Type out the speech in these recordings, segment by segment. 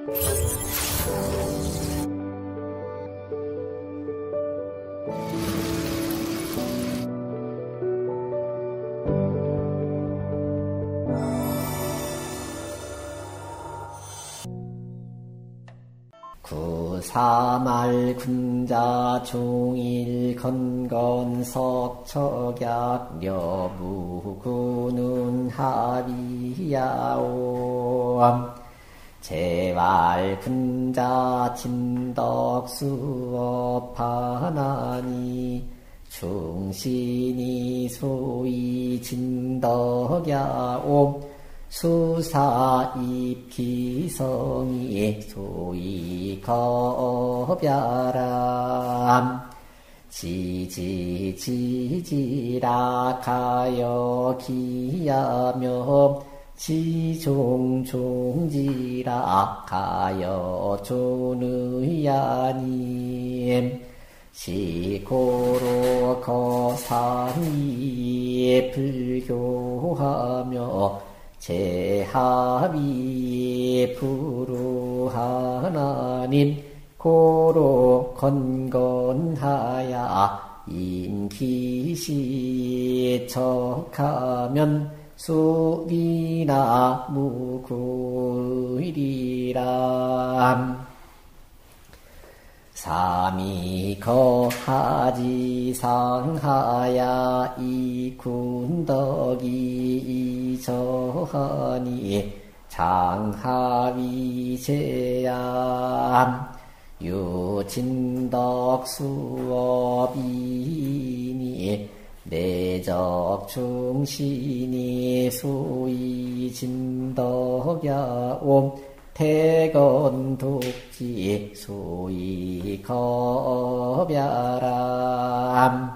사말 군자 중일 건건 석척약 려무구는 합이야옴 제발 군자 진덕수업하나니 충신이 소위 진덕야옴 수사입기성이 소위 겁야람 지지지지락하여 기야며 지종종지락하여 존의야님 시고로 거상이 불교하며 제합이 부루하나님 고로 건건하야 인기시 척하면 수비나 무구이리람 삼이거하지상하야 이군덕이 이저하니 장하위제암 유진덕수업이니 내적중신이 소이진덕야옴 태건독지 소이겁야람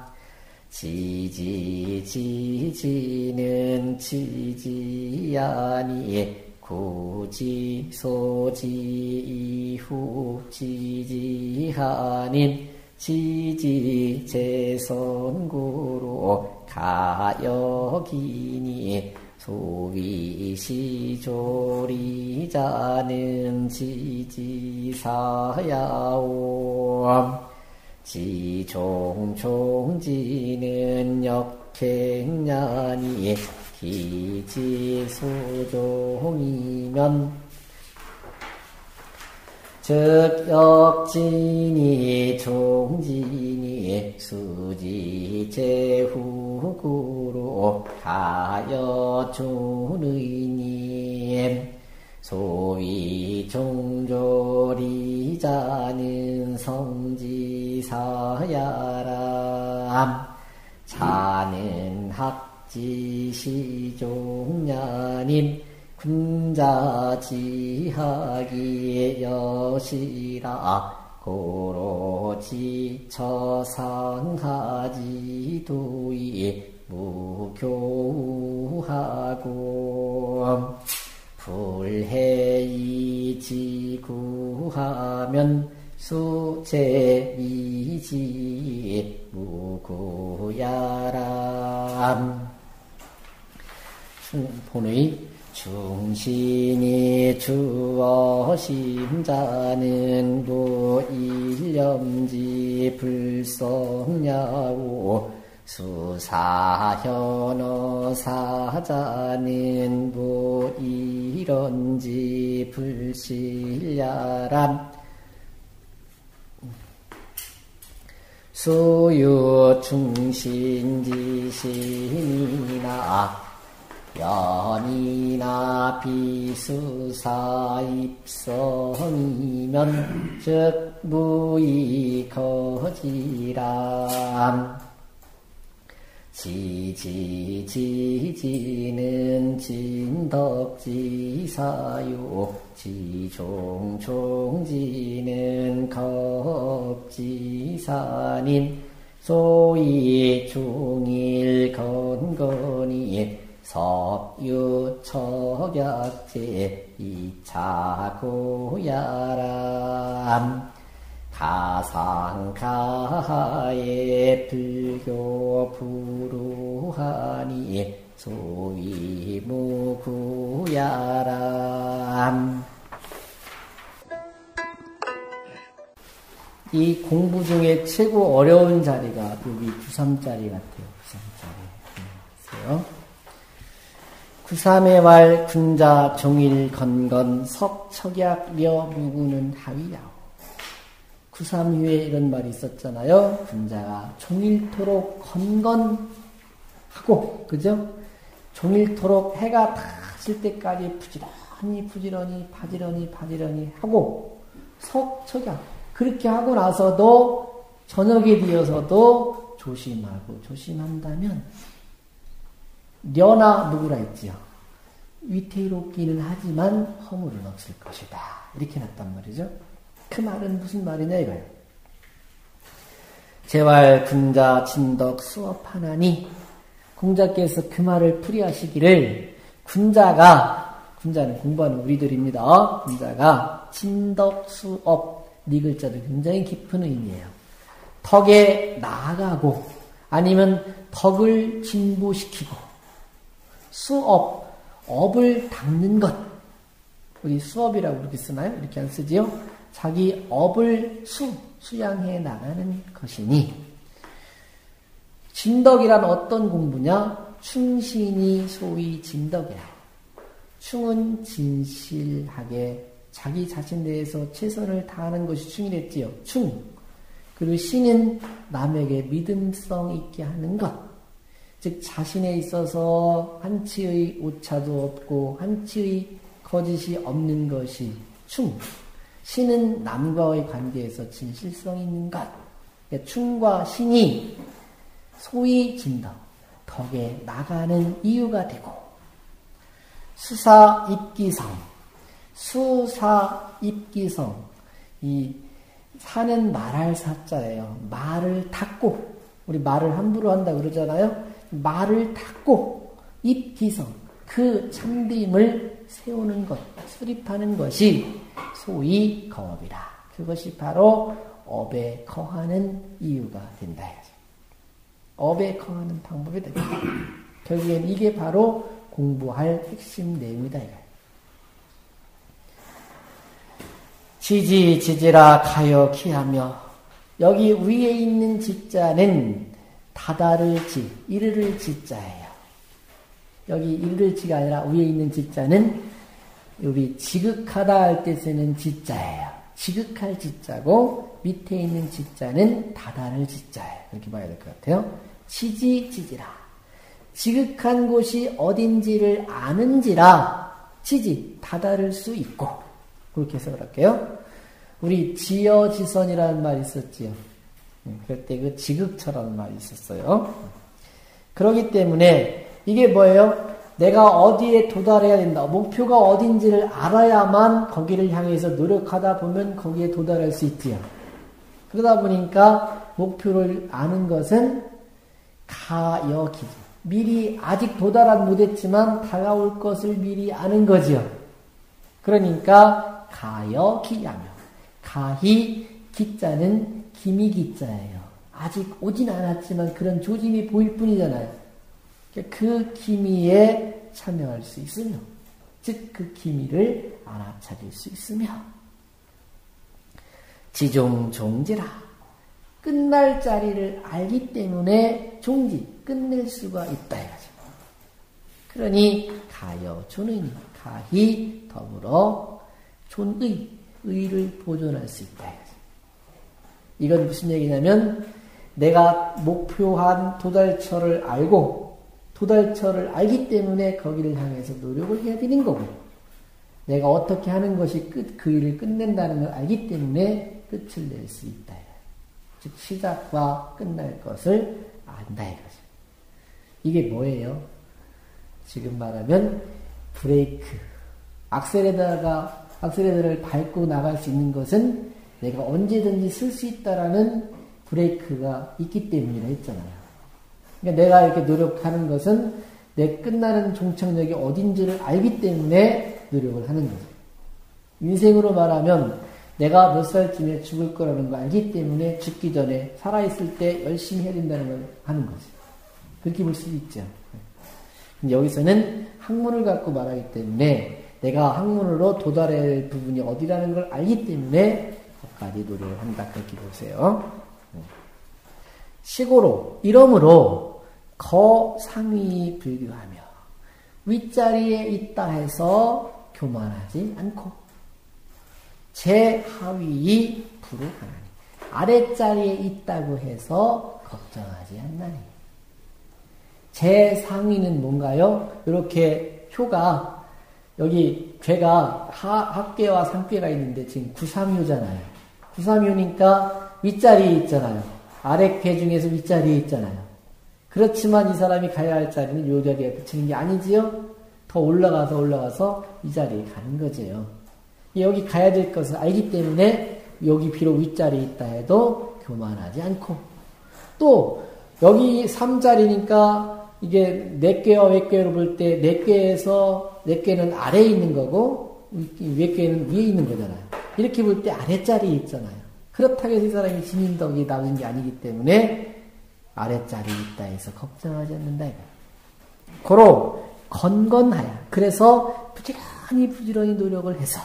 지지지지는 지지아니 구지소지 이후지지하님 지지제선구로 가여기니 소위시조리자는 지지사야옴 지종종지는 역행냐니 기지수종이면 즉 역진이 종진이 수지제후구로 가여준의님 소위 종조리자는 성지사야람 자는 학지시종냐님 군자지하기 여시라 고로지 처상하지도이 무교하고 불해이지구하면 수제이지 무구야람 본의 중신이 주어심자는 무일념지 불성야오 수사현어사자는 무이런지 불실야람 수유충신지신이나 연이나 비수사입성이면 즉 무이거지람 지지지지는 진덕지사요 지종종지는 겁지사님 소위 중일 건건이 석유척약제 이차고야람 가상가하에 불교 부루하니 소위 무구야람 이 공부 중에 최고 어려운 자리가 여기 9.3자리 같아요. 9.3자리. 9.3의 왈 군자 종일 건건 석척약려 무구는 하위야오. 9.3 후에 이런 말이 있었잖아요. 군자가 종일토록 건건하고, 그죠? 종일토록 해가 다 질 때까지 부지런히 바지런히 하고, 석척약. 그렇게 하고 나서도 저녁이 되어서도 조심한다면 려나 누구라 했지요. 위태롭기는 하지만 허물은 없을 것이다. 이렇게 놨단 말이죠. 그 말은 무슨 말이냐 이거예요. 제왈 군자 진덕 수업하나니 공자께서 그 말을 풀이하시기를 군자는 공부하는 우리들입니다. 군자가 진덕 수업 네 글자도 굉장히 깊은 의미예요. 덕에 나아가고 아니면 덕을 진보시키고 수업, 업을 닦는 것. 우리 수업이라고 그렇게 쓰나요? 이렇게 안 쓰지요? 자기 업을 수양해 나가는 것이니 진덕이란 어떤 공부냐? 충신이 소위 진덕이라. 충은 진실하게 자기 자신 대해서 최선을 다하는 것이 충이랬지요. 충. 그리고 신은 남에게 믿음성 있게 하는 것. 즉 자신에 있어서 한치의 오차도 없고 한치의 거짓이 없는 것이 충. 신은 남과의 관계에서 진실성 있는 것. 그러니까 충과 신이 소위 진덕, 덕에 나가는 이유가 되고 수사입기성, 이 사는 말할 사자예요. 말을 닫고, 우리 말을 함부로 한다 그러잖아요. 말을 닫고 입기성, 그 참됨을 세우는 것, 수립하는 것이 소위 거업이라. 그것이 바로 업에 거하는 이유가 된다. 업에 거하는 방법이 된다. 결국엔 이게 바로 공부할 핵심 내용이다. 지지라 가여 기하며, 여기 위에 있는 지자는 다다를 지, 이르를 지자예요. 여기 이르를 지가 아니라 위에 있는 지자는 우리 지극하다 할 때 쓰는 지자예요. 지극할 지자고 밑에 있는 지자는 다다를 지자예요. 그렇게 봐야 될 것 같아요. 지지라. 지극한 곳이 어딘지를 아는지라 다다를 수 있고, 그렇게 해석을 할게요. 우리 지어지선이라는 말이 있었지요. 그럴 때 그 지극처라는 말이 있었어요. 그렇기 때문에 이게 뭐예요? 내가 어디에 도달해야 된다. 목표가 어딘지를 알아야만 거기를 향해서 노력하다 보면 거기에 도달할 수 있지요. 그러다 보니까 목표를 아는 것은 가여기죠. 미리 아직 도달은 못했지만 다가올 것을 미리 아는 거지요. 그러니까 가여기하며, 가히 기자는 기미 기자예요. 아직 오진 않았지만 그런 조짐이 보일 뿐이잖아요. 그 기미에 참여할 수 있으며, 즉 그 기미를 알아차릴 수 있으며, 지종종지라. 끝날 자리를 알기 때문에 끝낼 수가 있다 이거죠. 그러니 가여 존의니, 가히 더불어 의를 보존할 수 있다 이거죠. 이건 무슨 얘기냐면, 내가 목표한 도달처를 알고 도달처를 알기 때문에 거기를 향해서 노력을 해야 되는 거고, 내가 어떻게 하는 것이 그 일을 끝낸다는 걸 알기 때문에 끝을 낼 수 있다. 즉 시작과 끝날 것을 안다 이거죠. 이게 뭐예요? 지금 말하면 브레이크, 악셀레터를 밟고 나갈 수 있는 것은 내가 언제든지 쓸 수 있다라는 브레이크가 있기 때문이라 했잖아요. 그러니까 내가 이렇게 노력하는 것은 내 끝나는 종착역이 어딘지를 알기 때문에 노력을 하는 거죠. 인생으로 말하면 내가 몇 살쯤에 죽을 거라는 걸 알기 때문에 죽기 전에 살아있을 때 열심히 해야 된다는 걸 하는 거죠. 그렇게 볼 수도 있죠. 근데 여기서는 학문을 갖고 말하기 때문에 내가 학문으로 도달할 부분이 어디라는 걸 알기 때문에 까지 노력을 한다. 그렇게 보세요. 시고로 이러므로 거상위 불교하며 윗자리에 있다 해서 교만하지 않고 제하위 불우하나니 아랫자리에 있다고 해서 걱정하지 않나니. 제상위는 뭔가요? 이렇게 표가 여기 죄가 합괴와 상괴가 있는데 지금 구삼유잖아요. 구삼유니까 윗자리에 있잖아요. 아랫괴 중에서 윗자리에 있잖아요. 그렇지만 이 사람이 가야 할 자리는 요 자리에 붙이는 게 아니지요? 더 올라가서 이 자리에 가는 거지요. 여기 가야 될 것을 알기 때문에 여기 비록 윗자리에 있다 해도 교만하지 않고 또 여기 3자리니까 이게 내꾀와 외꾀로 볼 때 내꾀는 아래에 있는 거고 외꾀는 위에 있는 거잖아요. 이렇게 볼 때 아랫자리에 있잖아요. 그렇다고 해서 이 사람이 진인덕이 나온 게 아니기 때문에 아랫자리에 있다 해서 걱정하지 않는다. 고로 건건하야. 그래서 부지런히 노력을 해서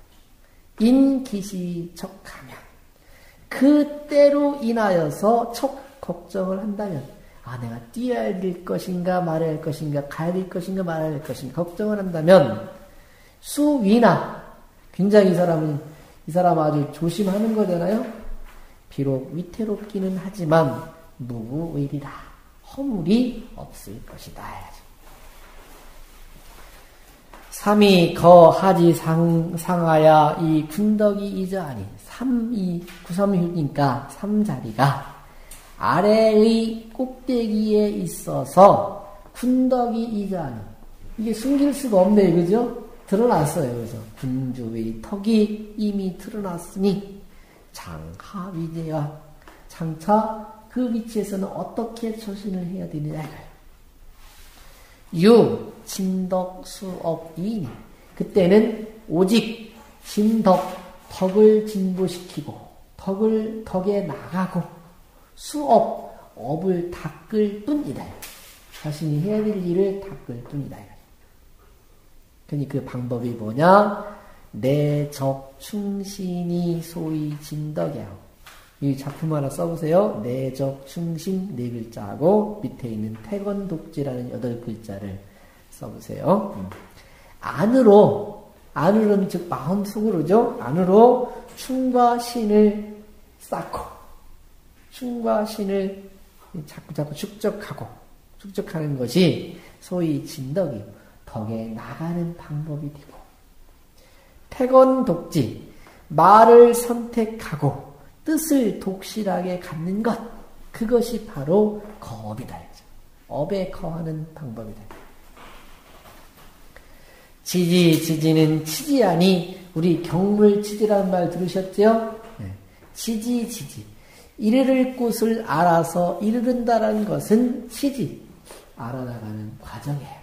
인기시척하면 그때로 인하여서 걱정을 한다면 내가 뛰어야 될 것인가 말아야 할 것인가 가야 될 것인가 말아야 할 것인가 걱정을 한다면 수위나 굉장히 이 사람 아주 조심하는 거잖아요. 비록 위태롭기는 하지만 무구의리라 허물이 없을 것이다. 삼이 거하지 상하야 이 군덕이 이저하니 삼이 구삼유니까 삼자리가 아래의 꼭대기에 있어서 군덕이 이저하니 이게 숨길 수가 없네, 그죠? 드러났어요. 그래서 군주의 턱이 이미 드러났으니 장하위제와 장차 그 위치에서는 어떻게 처신을 해야 되느냐. 유 진덕수업이니 그때는 오직 덕을 진보시키고 덕에 나가고 업을 닦을 뿐이다. 자신이 해야 될 일을 닦을 뿐이다. 그러니 그 방법이 뭐냐? 내적 충신이 소위 진덕이야. 이 작품 하나 써보세요. 내적 충신 4글자하고 밑에 있는 태건독지라는 8글자를 써보세요. 안으로는 즉 마음속으로죠. 안으로 충과 신을 쌓고 충과 신을 자꾸 축적하는 것이 소위 진덕이고 덕에 나가는 방법이 되고 태건독지 말을 선택하고 뜻을 독실하게 갖는 것 그것이 바로 거업이다. 업에 거하는 방법이다. 지지는 치지하니 우리 경물치지라는 말 들으셨죠? 네. 지지 이르를 곳을 알아서 이르른다는 것은 치지 알아나가는 과정이에요.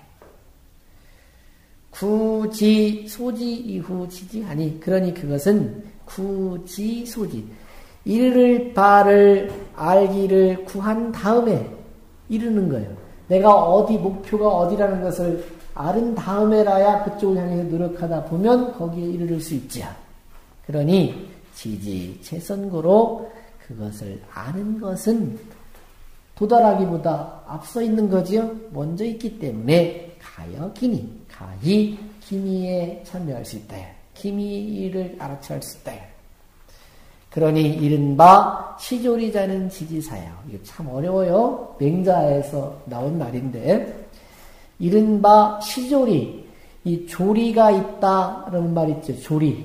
구지 소지 이후 지지하니 그러니 그것은 구지 소지 이르를 바를 알기를 구한 다음에 이르는 거예요. 내가 목표가 어디라는 것을 알은 다음에라야 그쪽을 향해서 노력하다 보면 거기에 이르를 수 있지. 그러니 지지체선고로 그것을 아는 것은 도달하기보다 앞서 있는 거지요. 먼저 있기 때문에 가히 기미에 참여할 수 있다. 기미를 알아채할 수 있다. 그러니 이른바 시조리자는 지지사야. 이거 참 어려워요. 맹자에서 나온 말인데 이른바 시조리, 이 조리가 있다라는 말 있죠.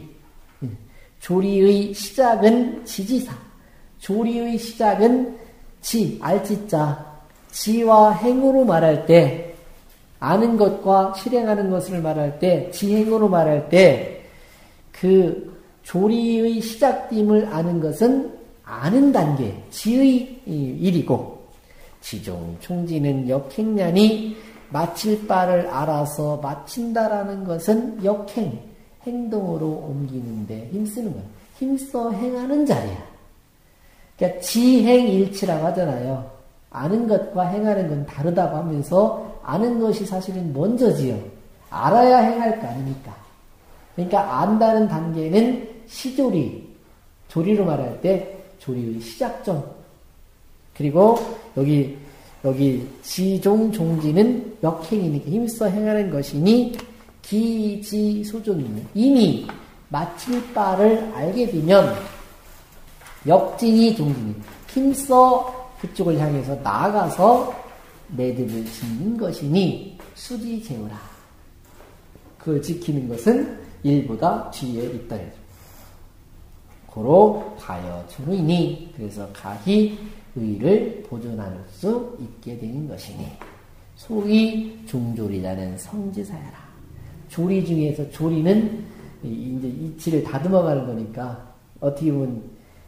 조리의 시작은 지지사. 조리의 시작은 알지자. 지와 행으로 말할 때, 아는 것과 실행하는 것을 말할 때, 지행으로 말할 때, 그 조리의 시작됨을 아는 것은 아는 단계, 지의 일이고, 지종 총지는 역행냐니 마칠 바를 알아서 마친다라는 것은 역행, 행동으로 옮기는데 힘쓰는 거야. 힘써 행하는 자리야. 그러니까 지행일치라고 하잖아요. 아는 것과 행하는 건 다르다고 하면서 아는 것이 사실은 먼저지요. 알아야 행할 거 아닙니까? 그러니까 안다는 단계는 시조리, 조리로 말할 때 조리의 시작점. 그리고 여기 지종 종지는 역행이니까 힘써 행하는 것이니 기지소종이니 이미 마칠 바를 알게 되면 역진이 종진이 힘써 그쪽을 향해서 나아가서 매듭을 짓는 것이니 수지재우라. 그걸 지키는 것은 일보다 뒤에 있다. 고로 가여 주루이니 그래서 가히 의를 보존할 수 있게 되는 것이니 소위 종조리라는 성지사야라. 조리 중에서 조리는 이제 이치를 다듬어가는 거니까 어떻게 보면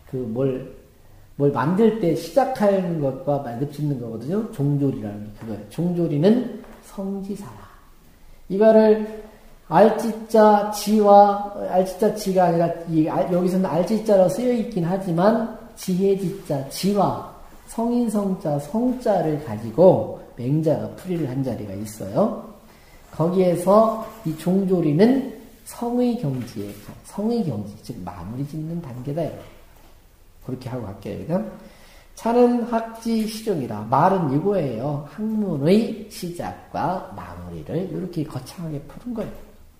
뭘 만들 때 시작하는 것과 매듭 짓는 거거든요. 종조리라는 게 그거예요. 종조리는 성지사라. 이거를 알지자 지가 아니라 여기서는 알지자로 쓰여 있긴 하지만 지혜지자 지와 성인성자 성자를 가지고 맹자가 풀이를 한 자리가 있어요. 거기에서 이 종조리는 성의 경지, 즉 마무리 짓는 단계다. 그렇게 하고 갈게요. 그러니까 차는 학지 시종이라. 말은 이거예요. 학문의 시작과 마무리를 이렇게 거창하게 푸는 거예요.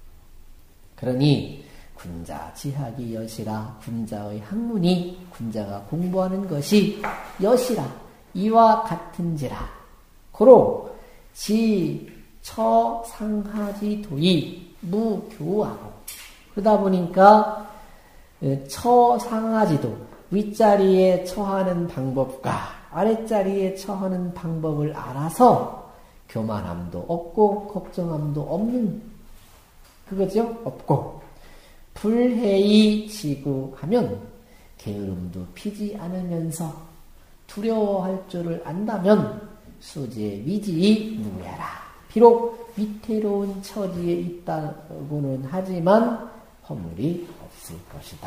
그러니 군자 지학이 여시라. 군자의 학문이 군자가 공부하는 것이 여시라. 이와 같은지라. 고로 지, 처, 상하지, 도이 무교하고 그러다 보니까 처, 상하지도 윗자리에 처하는 방법과 아랫자리에 처하는 방법을 알아서 교만함도 없고 걱정함도 없는 그거죠? 없고 불해이 지구하면 게으름도 피지 않으면서 두려워할 줄을 안다면 수제 위지 무야라. 비록 위태로운 처지에 있다고는 하지만 허물이 없을 것이다.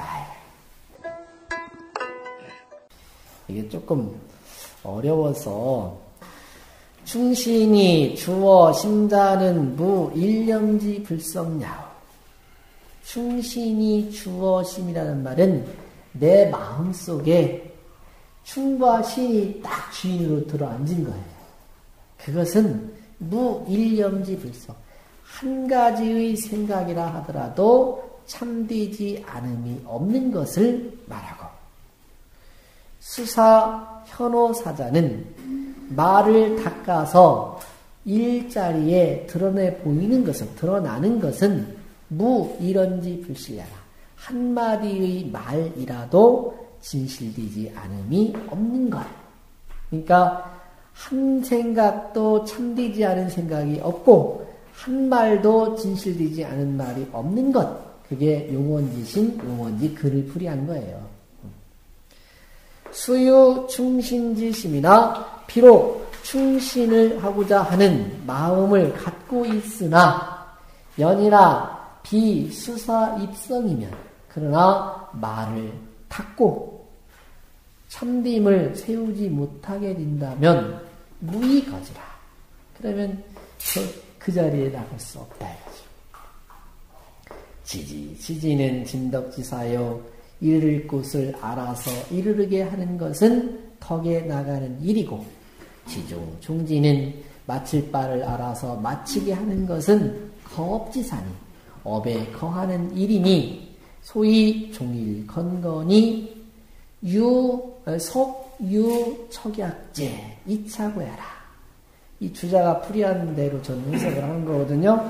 이게 조금 어려워서 충신이 주어 심자는 무 일념지 불성야오. 충신이 주어 심이라는 말은 내 마음속에 충과 신이 딱 주인으로 들어앉은 거예요. 그것은 무 일념지 불성. 한 가지의 생각이라 하더라도 참되지 않음이 없는 것을 말하고 수사 현오사자는 말을 닦아서 일자리에 드러나는 것은 무일언지 불실야라. 한마디의 말이라도 진실되지 않음이 없는 것. 그러니까 한 생각도 참되지 않은 생각이 없고 한 말도 진실되지 않은 말이 없는 것. 그게 용원지 글을 풀이한 거예요. 수유 충신지심이나 비록 충신을 하고자 하는 마음을 갖고 있으나 연이나 비수사 입성이면 그러나 말을 닫고 참됨을 세우지 못하게 된다면 무의거지라. 그러면 그 자리에 나갈 수 없다 이거죠. 지지는 진덕지사요. 이르를 곳을 알아서 이르르게 하는 것은 덕에 나가는 일이고 지종 종지는 마칠 바를 알아서 마치게 하는 것은 거업지사니 업에 거하는 일이니 소위 종일 건건이 속유 척약제 이차고야라. 이 주자가 풀이한 대로 전 해석을 하는 거거든요.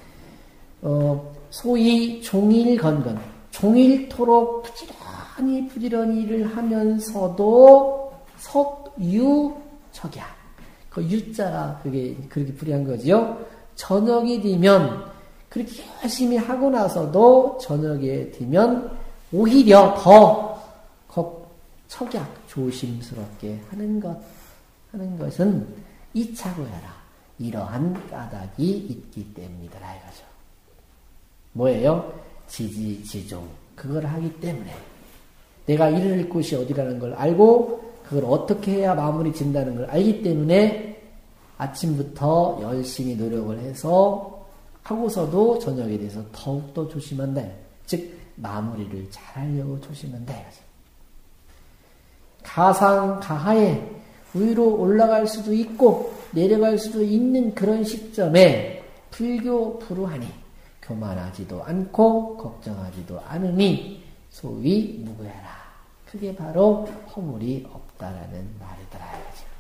소위 종일 건건 종일토록 부지런히 일을 하면서도 석유 척약 그 유자가 그게 그렇게 풀이한 거지요. 저녁이 되면 그렇게 열심히 하고 나서도 저녁에 되면 오히려 더 척약 조심스럽게 하는 것은 이차고야라. 이러한 까닭이 있기 때문이더라 이거죠. 뭐예요? 지지지종 그걸 하기 때문에 내가 이를 곳이 어디라는 걸 알고 그걸 어떻게 해야 마무리 짓는다는 걸 알기 때문에 아침부터 열심히 노력을 해서 하고서도 저녁에 대해서 더욱더 조심한다. 즉 마무리를 잘 하려고 조심한다. 가상가하에 위로 올라갈 수도 있고 내려갈 수도 있는 그런 시점에 불교 불우하니 교만하지도 않고 걱정하지도 않으니 소위 무구해라. 그게 바로 허물이 없다라는 말이더라.